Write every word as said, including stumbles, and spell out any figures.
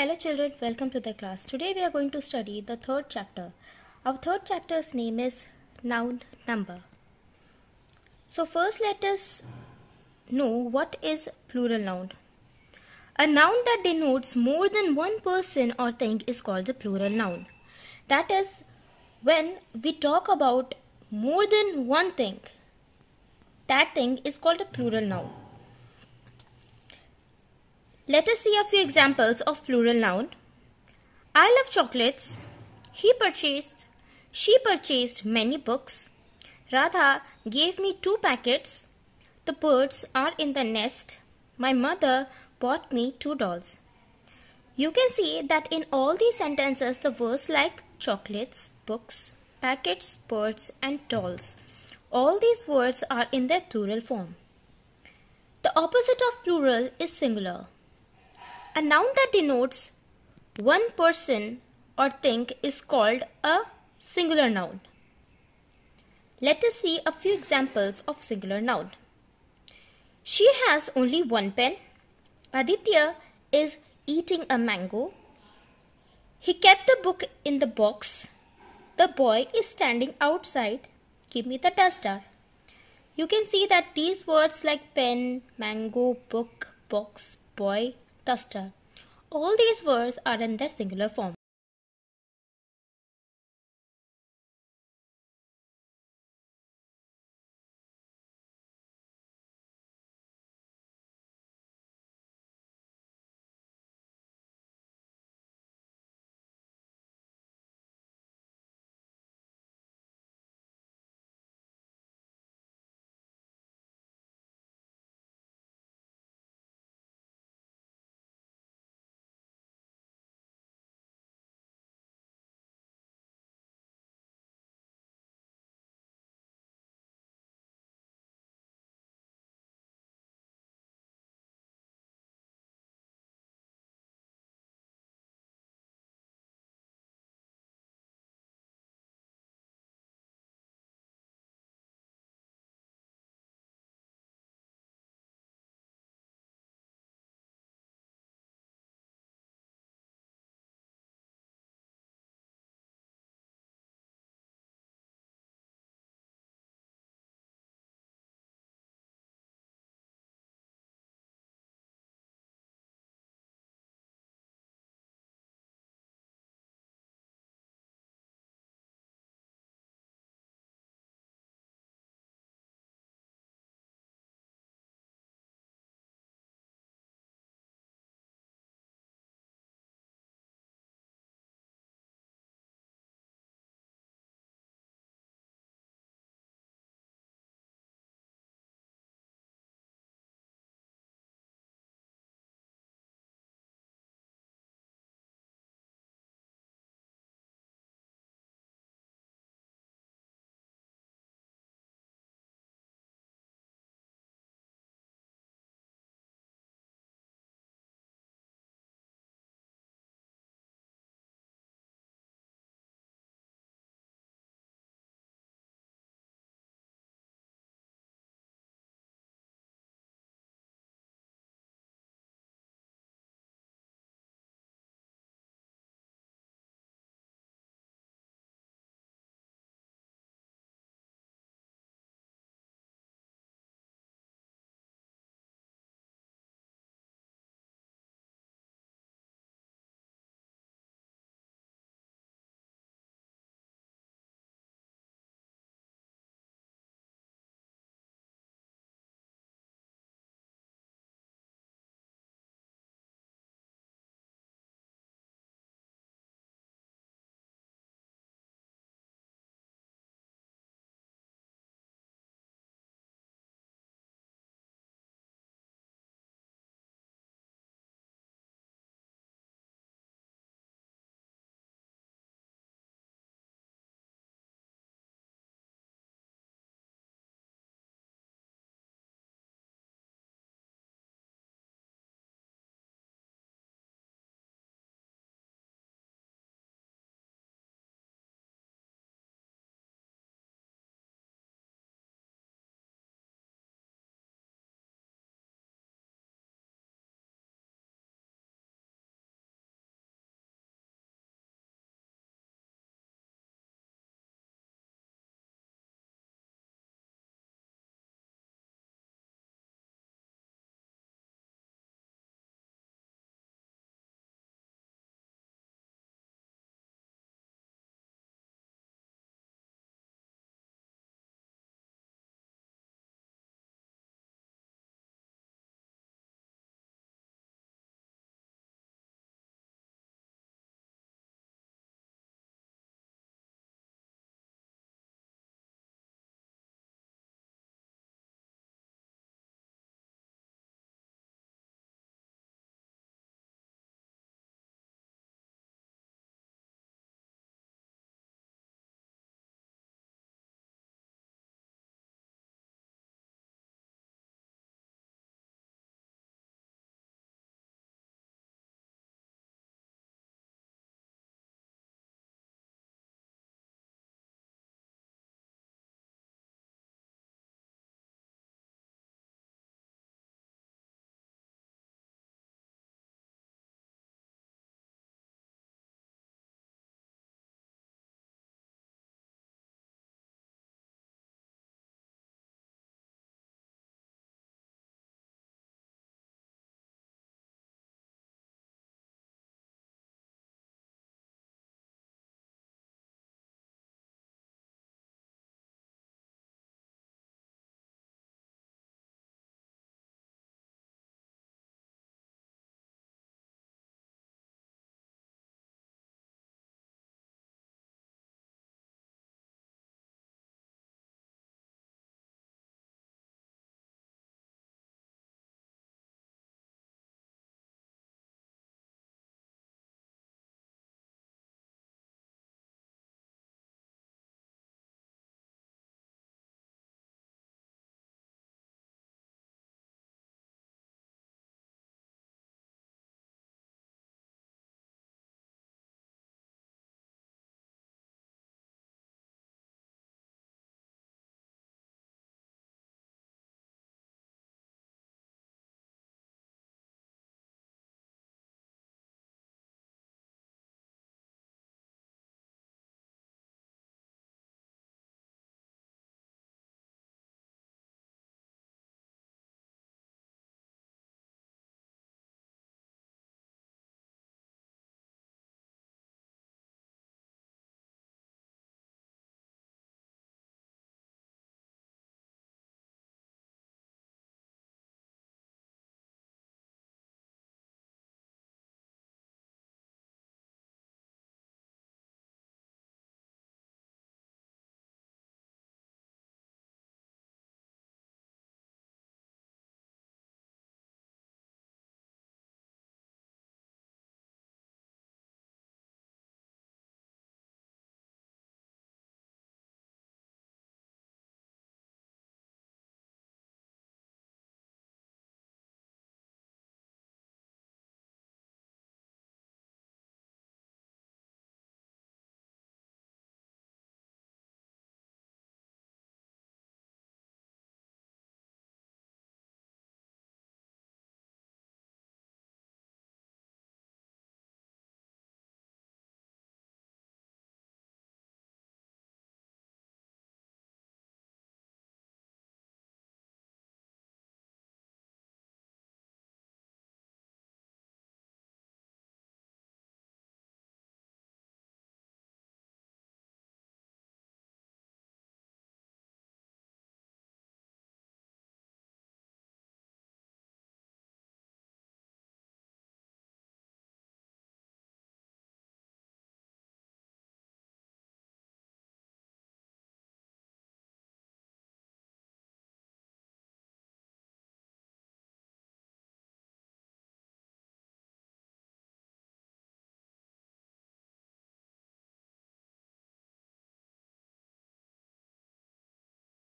Hello children, welcome to the class. Today we are going to study the third chapter. Our third chapter's name is Noun Number. So first let us know what is plural noun. A noun that denotes more than one person or thing is called a plural noun. That is, when we talk about more than one thing, that thing is called a plural noun. Let us see a few examples of plural noun. I love chocolates. He purchased, she purchased many books. Radha gave me two packets. The birds are in the nest. My mother bought me two dolls. You can see that in all these sentences, the words like chocolates, books, packets, birds, and dolls, all these words are in their plural form. The opposite of plural is singular. A noun that denotes one person or thing is called a singular noun. Let us see a few examples of singular noun. She has only one pen. Aditya is eating a mango. He kept the book in the box. The boy is standing outside. Give me the duster. You can see that these words like pen, mango, book, box, boy, duster, all these words are in their singular form.